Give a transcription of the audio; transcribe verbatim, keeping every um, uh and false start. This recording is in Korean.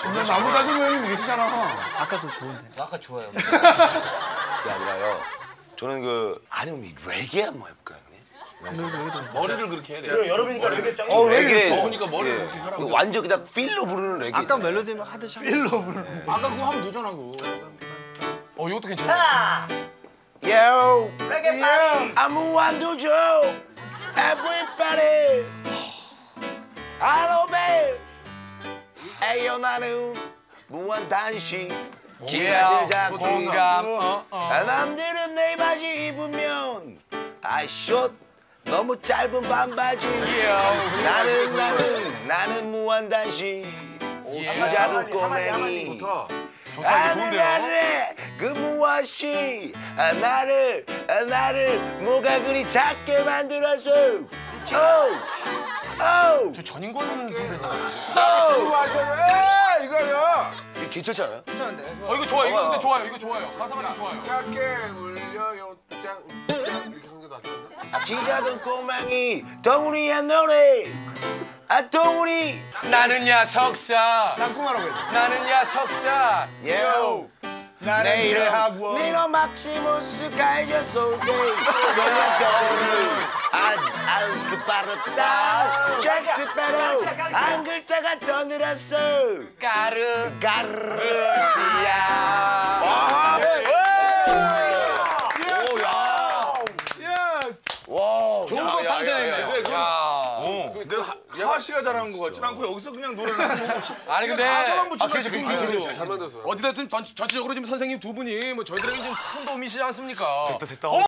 나무 다지고 형님 계시잖아. 아까도 좋은데. 아까 좋아요. 그게 아니라요. 저는 그 아니면 레게 한번 해볼까요, 형님? 머리를 그렇게 해야 돼. 그래, 여름이니까 레게 짱. 어, 레게. 더우니까 머리를 그렇게 하라고. 완전 그냥 필로 부르는 레게. 아까 멜로디만 하듯이. 일로 부르는. 아까 그거 하면 되잖아, 그거. 어, 이것도 괜찮아. Yo, 레게 파티. I'm one to show. Everybody. Hello, babe. 에요 나는 무한단식. 기가질 잡고. 공감. 어, 어. 남들은 내 바지 입으면 아숏 너무 짧은 반바지. 나는 나는 나는 무한단식. 기자도 꼬맹이. 좋다. 나는 나를 그 무엇이 아, 나를 아, 나를 뭐가 그리 작게 만들었어. 오오 저 전인권 선배님. 오 하셔야 이거요. 괜찮지 않아요? 괜찮은데. 어, 이거 좋아. 이거 근데 좋아요. 이거 좋아요. 가사가 되게 좋아요. 작게 울려요 짱, 짱 이렇게 성도 낫잖아. 기자든 꼬맹이 덩우리야 노래 아 덩우리 나는야 석사. 땅콩하라고 해야 돼. 나는야 석사. 예오 내일의 학원. 니노 막시무스 가이저 소제 전략거를 안 스파르타 잭스페로 한 글자가 더 늘었어 까르. 가르스야 와 좋은 거 탄생했네. 야. 내가 하하 씨가 잘한 거 같진 않고 여기서 그냥 노래를 하는 거. 아니 근데 가사만 붙이면 그치, 그치, 그치, 그치. 잘 만들었어. 어찌됐든 전, 전체적으로 지금 선생님 두 분이 뭐 저희들에게 좀 큰 도움이시지 않습니까? 됐다 됐다